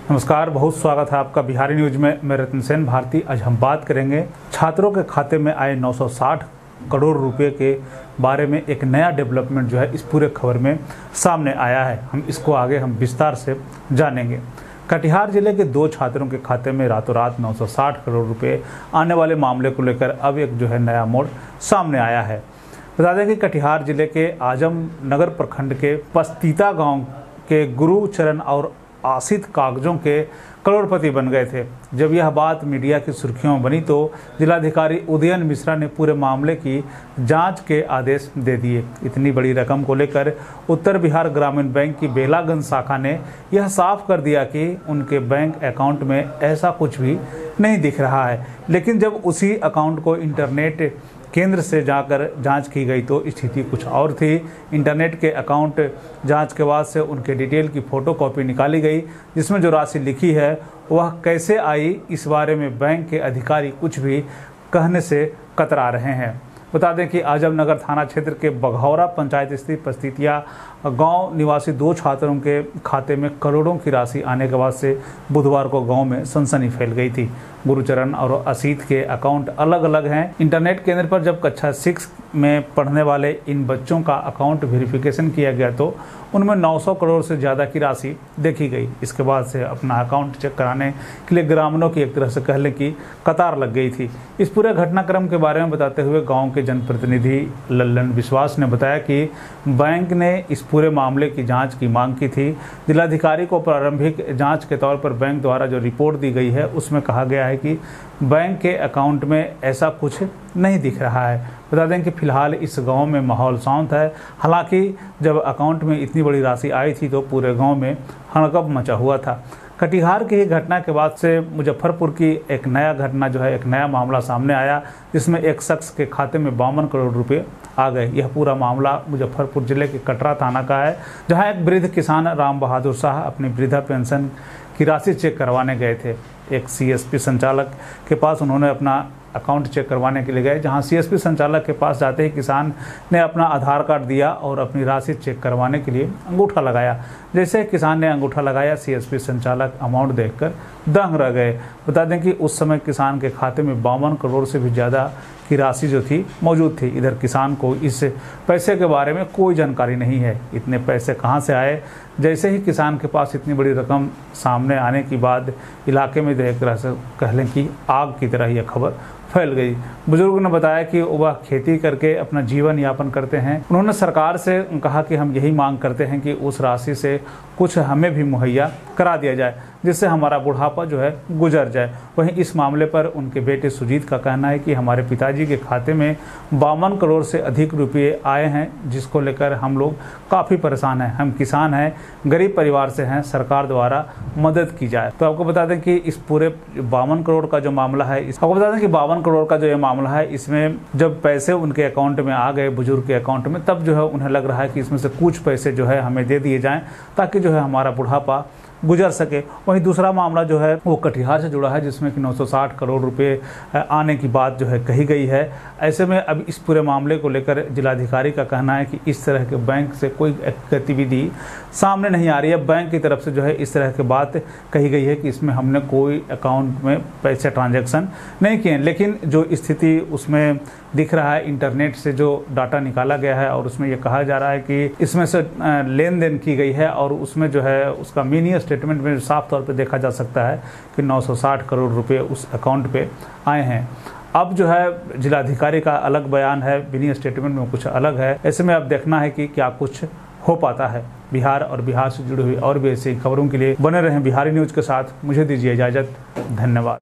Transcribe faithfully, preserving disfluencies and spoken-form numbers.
नमस्कार, बहुत स्वागत है आपका बिहारी न्यूज में। मैं रतन सेन भारती। आज हम बात करेंगे छात्रों के खाते में आए नौ सौ साठ करोड़ रुपए के बारे में। एक नया डेवलपमेंट जो है इस पूरे खबर में सामने आया है। हम इसको आगे हम विस्तार से जानेंगे। कटिहार जिले के दो छात्रों के खाते में रातों रात नौ सौ साठ करोड़ रुपए आने वाले मामले को लेकर अब एक जो है नया मोड़ सामने आया है। बता दें कि कटिहार जिले के आजम नगर प्रखंड के पस्तीता गांव के गुरुचरण और आसित कागजों के करोड़पति बन गए थे। जब यह बात मीडिया की सुर्खियों में बनी तो जिलाधिकारी उदयन मिश्रा ने पूरे मामले की जांच के आदेश दे दिए। इतनी बड़ी रकम को लेकर उत्तर बिहार ग्रामीण बैंक की बेलागंज शाखा ने यह साफ कर दिया कि उनके बैंक अकाउंट में ऐसा कुछ भी नहीं दिख रहा है। लेकिन जब उसी अकाउंट को इंटरनेट केंद्र से जाकर जांच की गई तो स्थिति कुछ और थी। इंटरनेट के अकाउंट जांच के बाद से उनके डिटेल की फ़ोटोकॉपी निकाली गई, जिसमें जो राशि लिखी है वह कैसे आई, इस बारे में बैंक के अधिकारी कुछ भी कहने से कतरा रहे हैं। बता दें कि आजमनगर थाना क्षेत्र के बघौरा पंचायत स्थित पस्तीतिया गांव निवासी दो छात्रों के खाते में करोड़ों की राशि आने के बाद से बुधवार को गांव में सनसनी फैल गई थी। गुरुचरण और असीत के अकाउंट अलग अलग हैं। इंटरनेट केंद्र पर जब कक्षा सिक्स में पढ़ने वाले इन बच्चों का अकाउंट वेरिफिकेशन किया गया तो उनमें नौ सौ करोड़ से ज़्यादा की राशि देखी गई। इसके बाद से अपना अकाउंट चेक कराने के लिए ग्रामीणों की एक तरह से कह लें कि कतार लग गई थी। इस पूरे घटनाक्रम के बारे में बताते हुए गांव के जनप्रतिनिधि लल्लन विश्वास ने बताया कि बैंक ने इस पूरे मामले की जांच की मांग की थी। जिलाधिकारी को प्रारंभिक जांच के तौर पर बैंक द्वारा जो रिपोर्ट दी गई है उसमें कहा गया है कि बैंक के अकाउंट में ऐसा कुछ नहीं दिख रहा है। बता दें कि फिलहाल इस गांव में माहौल शांत है। हालांकि जब अकाउंट में इतनी बड़ी राशि आई थी तो पूरे गांव में हड़कंप मचा हुआ था। कटिहार की घटना के बाद से मुजफ्फरपुर की एक नया घटना जो है एक नया मामला सामने आया, जिसमें एक शख्स के खाते में बावन करोड़ रुपए आ गए। यह पूरा मामला मुजफ्फरपुर जिले के कटरा थाना का है, जहां एक वृद्ध किसान राम बहादुर शाह अपनी वृद्धा पेंशन की राशि चेक करवाने गए थे। एक सीएसपी संचालक के पास उन्होंने अपना अकाउंट चेक करवाने के लिए गए, जहां सीएसपी संचालक के पास जाते ही किसान ने अपना आधार कार्ड दिया और अपनी राशि चेक करवाने के लिए अंगूठा लगाया। जैसे किसान ने अंगूठा लगाया, सीएसपी संचालक अमाउंट देखकर दंग रह गए। बता दें कि उस समय किसान के खाते में बावन करोड़ से भी ज़्यादा की राशि जो थी मौजूद थी। इधर किसान को इस पैसे के बारे में कोई जानकारी नहीं है। इतने पैसे कहां से आए? जैसे ही किसान के पास इतनी बड़ी रकम सामने आने के बाद इलाके में एक तरह से कह लें कि आग की तरह यह खबर फैल गई। बुजुर्ग ने बताया कि वह खेती करके अपना जीवन यापन करते हैं। उन्होंने सरकार से कहा कि हम यही मांग करते हैं कि उस राशि से कुछ हमें भी मुहैया करा दिया जाए, जिससे हमारा बुढ़ापा जो है गुजर जाए। वहीं इस मामले पर उनके बेटे सुजीत का कहना है कि हमारे पिताजी के खाते में बावन करोड़ से अधिक रुपये आए हैं, जिसको लेकर हम लोग काफ़ी परेशान हैं। हम किसान हैं, गरीब परिवार से हैं, सरकार द्वारा मदद की जाए। तो आपको बता दें कि इस पूरे बावन करोड़ का जो मामला है, आपको बता दें कि बावन करोड़ का जो ये मामला है, इसमें जब पैसे उनके अकाउंट में आ गए, बुजुर्ग के अकाउंट में, तब जो है उन्हें लग रहा है कि इसमें से कुछ पैसे जो है हमें दे दिए जाएं ताकि जो है हमारा बुढ़ापा गुजर सके। वहीं दूसरा मामला जो है वो कटिहार से जुड़ा है, जिसमें कि नौ सौ साठ करोड़ रुपए आने की बात जो है कही गई है। ऐसे में अब इस पूरे मामले को लेकर जिलाधिकारी का कहना है कि इस तरह के बैंक से कोई गतिविधि सामने नहीं आ रही है। बैंक की तरफ से जो है इस तरह की बात कही गई है कि इसमें हमने कोई अकाउंट में पैसे ट्रांजैक्शन नहीं किए। लेकिन जो स्थिति उसमें दिख रहा है, इंटरनेट से जो डाटा निकाला गया है और उसमें यह कहा जा रहा है कि इसमें से लेन देन की गई है और उसमें जो है उसका मिनी स्टेटमेंट में साफ तौर पे देखा जा सकता है कि नौ सौ साठ करोड़ रुपए उस अकाउंट पे आए हैं। अब जो है जिलाधिकारी का अलग बयान है, मिनी स्टेटमेंट में कुछ अलग है। ऐसे में अब देखना है कि क्या कुछ हो पाता है। बिहार और बिहार से जुड़ी हुई और भी ऐसी खबरों के लिए बने रहें बिहारी न्यूज के साथ। मुझे दीजिए इजाज़त। धन्यवाद।